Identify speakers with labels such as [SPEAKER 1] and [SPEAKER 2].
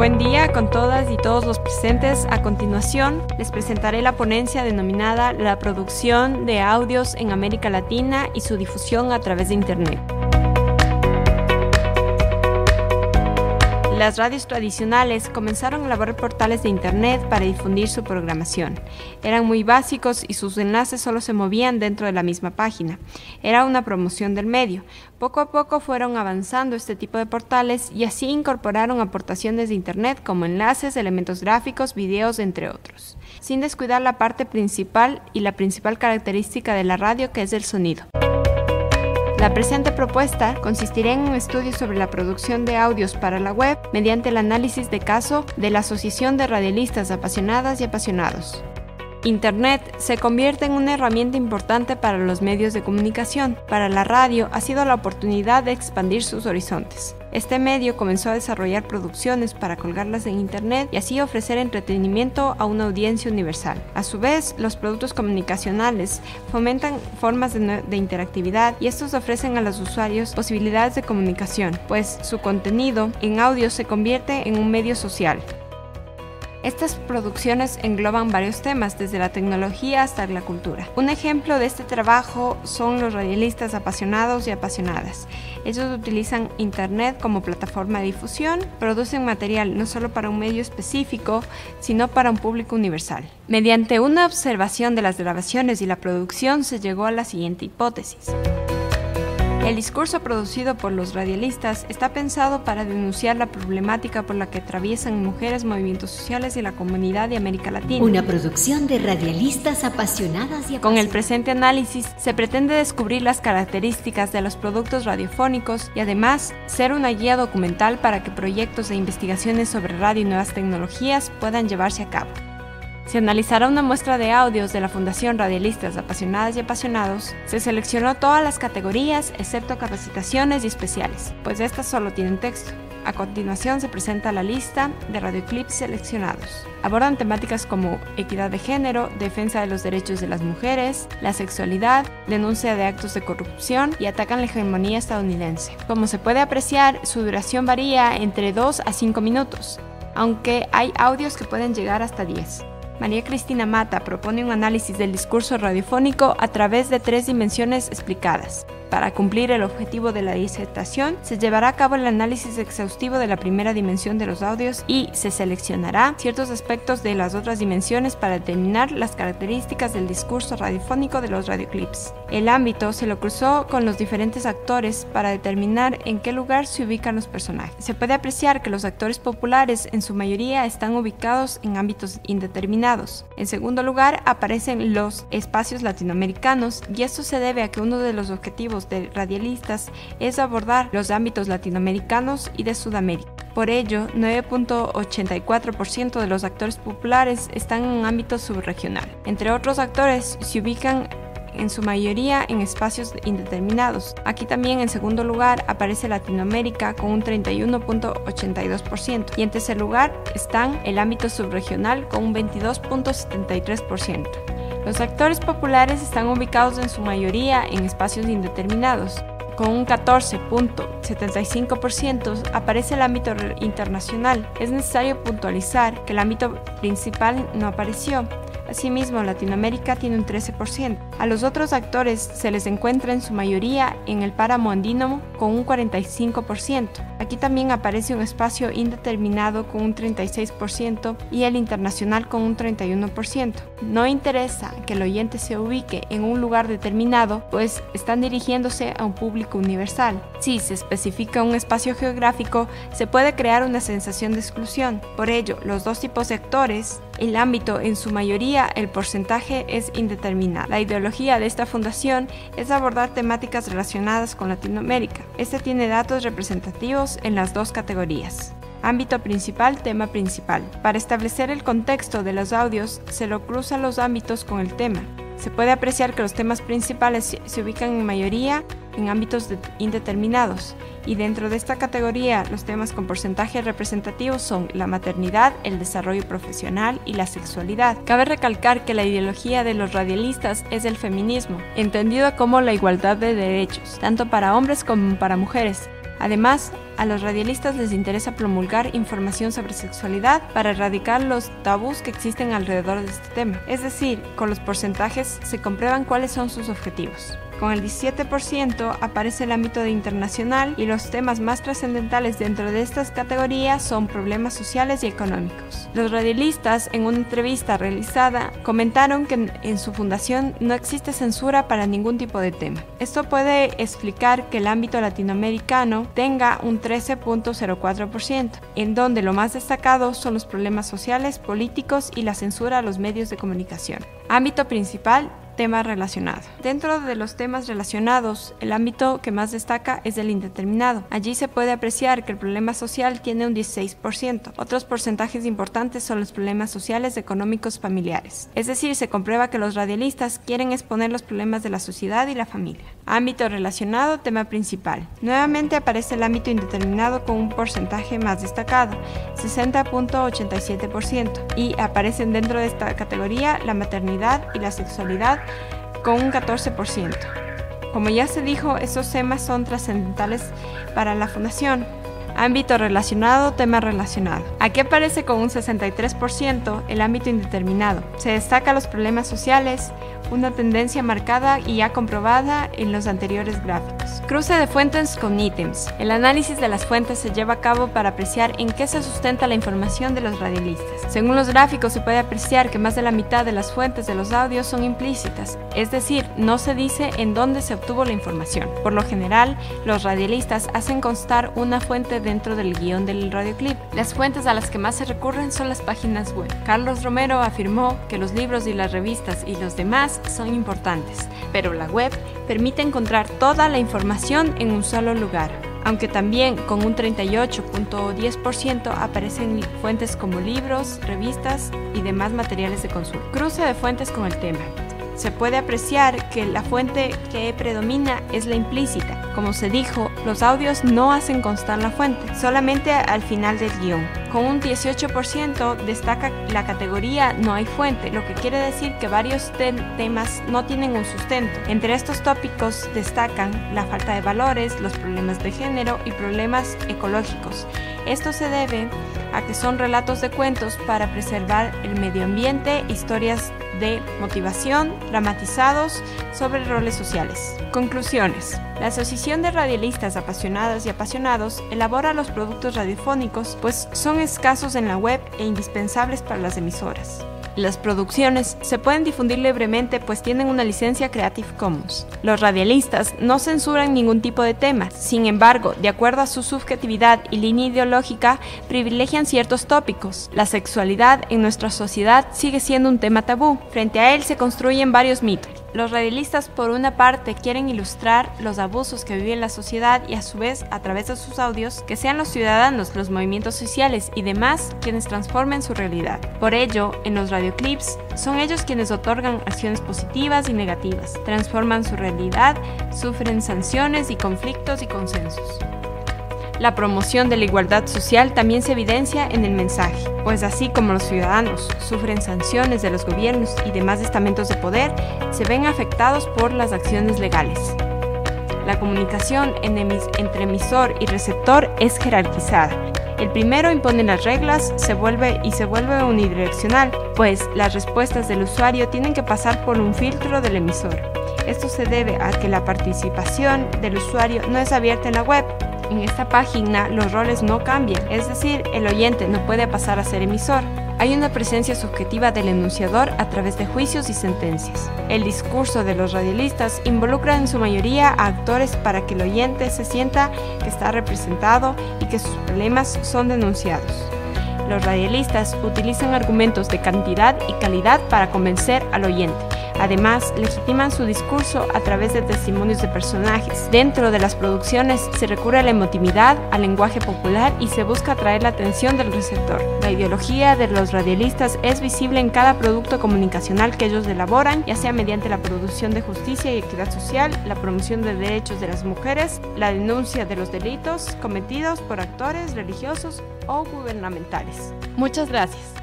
[SPEAKER 1] Buen día con todas y todos los presentes. A continuación, les presentaré la ponencia denominada La producción de audios en América Latina y su difusión a través de Internet. Las radios tradicionales comenzaron a elaborar portales de Internet para difundir su programación. Eran muy básicos y sus enlaces solo se movían dentro de la misma página. Era una promoción del medio. Poco a poco fueron avanzando este tipo de portales y así incorporaron aportaciones de Internet como enlaces, elementos gráficos, videos, entre otros, sin descuidar la parte principal y la principal característica de la radio, que es el sonido. La presente propuesta consistirá en un estudio sobre la producción de audios para la web mediante el análisis de caso de la Asociación de Radialistas Apasionadas y Apasionados. Internet se convierte en una herramienta importante para los medios de comunicación. Para la radio ha sido la oportunidad de expandir sus horizontes. Este medio comenzó a desarrollar producciones para colgarlas en Internet y así ofrecer entretenimiento a una audiencia universal. A su vez, los productos comunicacionales fomentan formas de interactividad y estos ofrecen a los usuarios posibilidades de comunicación, pues su contenido en audio se convierte en un medio social. Estas producciones engloban varios temas, desde la tecnología hasta la cultura. Un ejemplo de este trabajo son los radialistas apasionados y apasionadas. Ellos utilizan Internet como plataforma de difusión, producen material no solo para un medio específico, sino para un público universal. Mediante una observación de las grabaciones y la producción se llegó a la siguiente hipótesis. El discurso producido por los radialistas está pensado para denunciar la problemática por la que atraviesan mujeres, movimientos sociales y la comunidad de América Latina.
[SPEAKER 2] Una producción de radialistas apasionadas y apasionados.
[SPEAKER 1] Con el presente análisis se pretende descubrir las características de los productos radiofónicos y además ser una guía documental para que proyectos e investigaciones sobre radio y nuevas tecnologías puedan llevarse a cabo. Se analizará una muestra de audios de la Fundación Radialistas Apasionadas y Apasionados. Se seleccionó todas las categorías, excepto capacitaciones y especiales, pues estas solo tienen texto. A continuación se presenta la lista de radioclips seleccionados. Abordan temáticas como equidad de género, defensa de los derechos de las mujeres, la sexualidad, denuncia de actos de corrupción y atacan la hegemonía estadounidense. Como se puede apreciar, su duración varía entre 2 a 5 minutos, aunque hay audios que pueden llegar hasta 10. María Cristina Mata propone un análisis del discurso radiofónico a través de 3 dimensiones explicadas. Para cumplir el objetivo de la disertación, se llevará a cabo el análisis exhaustivo de la primera dimensión de los audios y se seleccionará ciertos aspectos de las otras dimensiones para determinar las características del discurso radiofónico de los radioclips. El ámbito se lo cruzó con los diferentes actores para determinar en qué lugar se ubican los personajes. Se puede apreciar que los actores populares en su mayoría están ubicados en ámbitos indeterminados. En segundo lugar aparecen los espacios latinoamericanos y esto se debe a que uno de los objetivos de radialistas es abordar los ámbitos latinoamericanos y de Sudamérica. Por ello, 9.84% de los actores populares están en un ámbito subregional. Entre otros actores, se ubican en su mayoría en espacios indeterminados. Aquí también en segundo lugar aparece Latinoamérica con un 31.82% y en tercer lugar están el ámbito subregional con un 22.73%. Los actores populares están ubicados en su mayoría en espacios indeterminados. Con un 14.75% aparece el ámbito internacional. Es necesario puntualizar que el ámbito principal no apareció. Asimismo, Latinoamérica tiene un 13%. A los otros actores se les encuentra en su mayoría en el páramo andino con un 45%. Aquí también aparece un espacio indeterminado con un 36% y el internacional con un 31%. No interesa que el oyente se ubique en un lugar determinado, pues están dirigiéndose a un público universal. Si se especifica un espacio geográfico, se puede crear una sensación de exclusión. Por ello, los dos tipos de actores, el ámbito en su mayoría, el porcentaje es indeterminado. La ideología de esta fundación es abordar temáticas relacionadas con Latinoamérica. Este tiene datos representativos en las dos categorías. Ámbito principal, tema principal. Para establecer el contexto de los audios, se lo cruzan los ámbitos con el tema. Se puede apreciar que los temas principales se ubican en mayoría en ámbitos indeterminados, y dentro de esta categoría los temas con porcentaje representativo son la maternidad, el desarrollo profesional y la sexualidad. Cabe recalcar que la ideología de los radialistas es el feminismo, entendido como la igualdad de derechos, tanto para hombres como para mujeres. Además, a los radialistas les interesa promulgar información sobre sexualidad para erradicar los tabús que existen alrededor de este tema. Es decir, con los porcentajes se comprueban cuáles son sus objetivos. Con el 17% aparece el ámbito internacional y los temas más trascendentales dentro de estas categorías son problemas sociales y económicos. Los radialistas, en una entrevista realizada, comentaron que en su fundación no existe censura para ningún tipo de tema. Esto puede explicar que el ámbito latinoamericano tenga un 13.04%, en donde lo más destacado son los problemas sociales, políticos y la censura a los medios de comunicación. Ámbito principal: tema relacionado. Dentro de los temas relacionados, el ámbito que más destaca es el indeterminado. Allí se puede apreciar que el problema social tiene un 16%. Otros porcentajes importantes son los problemas sociales, económicos, familiares. Es decir, se comprueba que los radialistas quieren exponer los problemas de la sociedad y la familia. Ámbito relacionado, tema principal. Nuevamente aparece el ámbito indeterminado con un porcentaje más destacado, 60.87%, y aparecen dentro de esta categoría la maternidad y la sexualidad con un 14%. Como ya se dijo, estos temas son trascendentales para la fundación. Ámbito relacionado, tema relacionado. Aquí aparece con un 63% el ámbito indeterminado. Se destacan los problemas sociales, una tendencia marcada y ya comprobada en los anteriores gráficos. Cruce de fuentes con ítems. El análisis de las fuentes se lleva a cabo para apreciar en qué se sustenta la información de los radialistas. Según los gráficos se puede apreciar que más de la mitad de las fuentes de los audios son implícitas, es decir, no se dice en dónde se obtuvo la información. Por lo general, los radialistas hacen constar una fuente dentro del guión del radioclip. Las fuentes a las que más se recurren son las páginas web. Carlos Romero afirmó que los libros y las revistas y los demás son importantes, pero la web permite encontrar toda la información en un solo lugar, aunque también con un 38.10% aparecen fuentes como libros, revistas y demás materiales de consulta. Cruce de fuentes con el tema. Se puede apreciar que la fuente que predomina es la implícita. Como se dijo, los audios no hacen constar la fuente, solamente al final del guión. Con un 18% destaca la categoría no hay fuente, lo que quiere decir que varios temas no tienen un sustento. Entre estos tópicos destacan la falta de valores, los problemas de género y problemas ecológicos. Esto se debe a que son relatos de cuentos para preservar el medio ambiente, historias de motivación, dramatizados sobre roles sociales. Conclusiones. La Asociación de Radialistas Apasionadas y Apasionados elabora los productos radiofónicos, pues son escasos en la web e indispensables para las emisoras. Las producciones se pueden difundir libremente pues tienen una licencia Creative Commons. Los radialistas no censuran ningún tipo de tema, sin embargo, de acuerdo a su subjetividad y línea ideológica, privilegian ciertos tópicos. La sexualidad en nuestra sociedad sigue siendo un tema tabú. Frente a él se construyen varios mitos. Los radialistas, por una parte, quieren ilustrar los abusos que vive la sociedad y a su vez, a través de sus audios, que sean los ciudadanos, los movimientos sociales y demás quienes transformen su realidad. Por ello, en los radioclips, son ellos quienes otorgan acciones positivas y negativas, transforman su realidad, sufren sanciones y conflictos y consensos. La promoción de la igualdad social también se evidencia en el mensaje, pues así como los ciudadanos sufren sanciones de los gobiernos y demás estamentos de poder, se ven afectados por las acciones legales. La comunicación entre emisor y receptor es jerarquizada. El primero impone las reglas, se vuelve unidireccional, pues las respuestas del usuario tienen que pasar por un filtro del emisor. Esto se debe a que la participación del usuario no es abierta en la web. En esta página los roles no cambian, es decir, el oyente no puede pasar a ser emisor. Hay una presencia subjetiva del enunciador a través de juicios y sentencias. El discurso de los radialistas involucra en su mayoría a actores para que el oyente se sienta que está representado y que sus problemas son denunciados. Los radialistas utilizan argumentos de cantidad y calidad para convencer al oyente. Además, legitiman su discurso a través de testimonios de personajes. Dentro de las producciones se recurre a la emotividad, al lenguaje popular y se busca atraer la atención del receptor. La ideología de los radialistas es visible en cada producto comunicacional que ellos elaboran, ya sea mediante la producción de justicia y equidad social, la promoción de derechos de las mujeres, la denuncia de los delitos cometidos por actores religiosos o gubernamentales. Muchas gracias.